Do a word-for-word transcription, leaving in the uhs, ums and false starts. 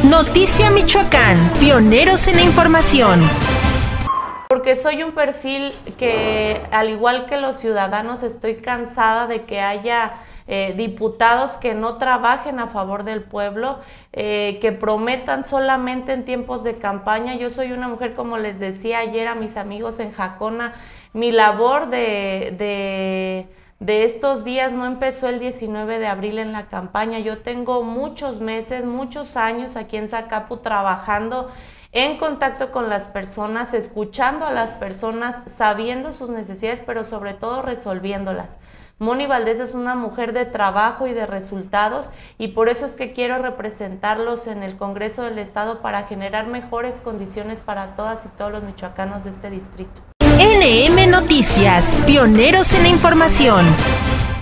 Noticia Michoacán, pioneros en la información. Porque soy un perfil que, al igual que los ciudadanos, estoy cansada de que haya eh, diputados que no trabajen a favor del pueblo, eh, que prometan solamente en tiempos de campaña. Yo soy una mujer, como les decía ayer a mis amigos en Jacona, mi labor de... de de estos días no empezó el diecinueve de abril en la campaña. Yo tengo muchos meses, muchos años aquí en Zacapu trabajando en contacto con las personas, escuchando a las personas, sabiendo sus necesidades, pero sobre todo resolviéndolas. Moni Valdés es una mujer de trabajo y de resultados, y por eso es que quiero representarlos en el Congreso del Estado para generar mejores condiciones para todas y todos los michoacanos de este distrito. N M Noticias, pioneros en la información.